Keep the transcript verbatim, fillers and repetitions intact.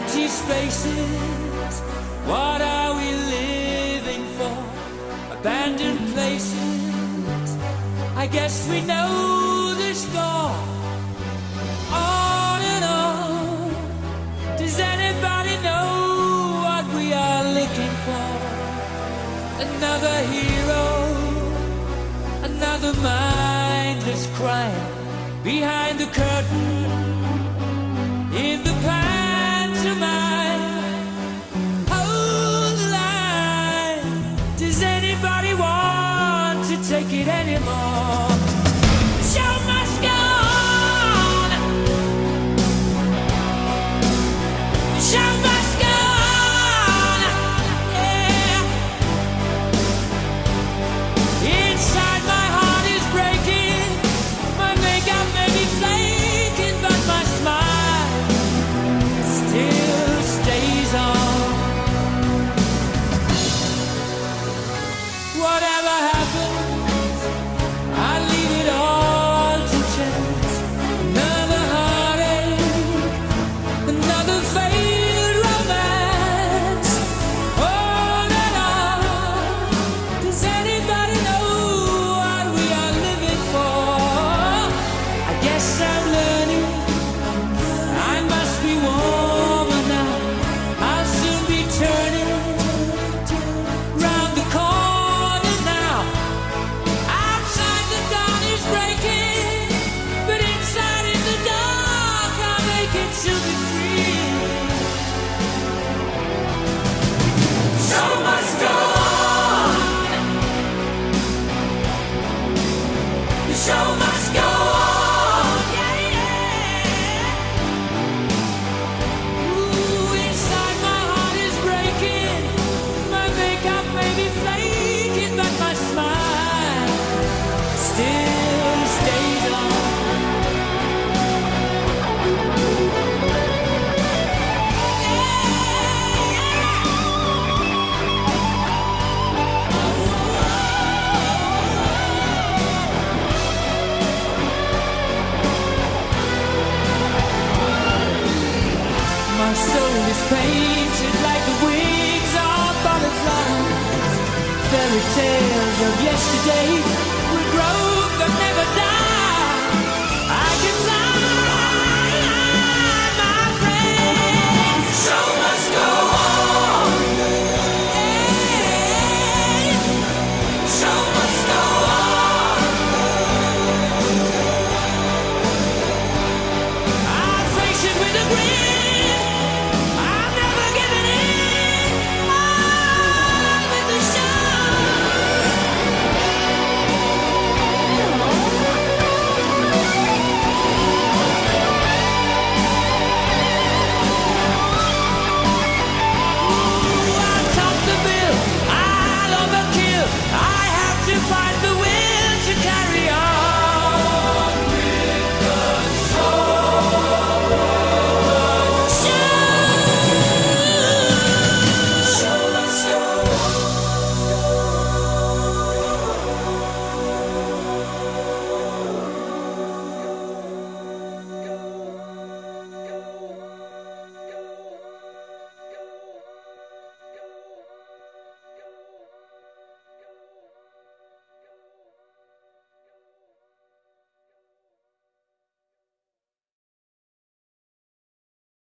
empty spaces. What are we living for? Abandoned places. I guess we know the score. On and on. Does anybody know what we are looking for? Another hero, another mindless crime behind the curtain. In the pantomime, hold the line. Does anybody want to take it anymore? The show must go on. The show must go on. Yeah. Inside my heart is breaking. My makeup may be flaking, but my smile still stays on. Whatever happens, I leave it all to chance. Another heartache, another failed romance. On and on. Does anybody know what we are living for? I guess I'm learning. I must be warmer now. I'll soon be turning round the corner now. Outside the dawn is breaking, but inside in the dark I'll make it to be free. The show must go on. The show must go on. Yeah, yeah. Ooh, inside my heart is breaking. My makeup may be flaking, but my smile still stays on. My soul is painted like the wings of butterflies. Fairy tales of yesterday will grow but never die.